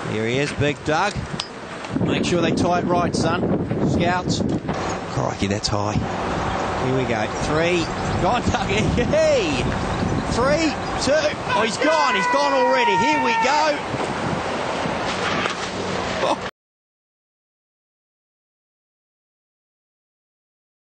Here he is, Big Doug. Make sure they tie it right, son. Scouts. Crikey, that's high. Here we go. 3. Go on, Doug. Hey! 3, 2. Oh, he's gone. He's gone already. Here we go.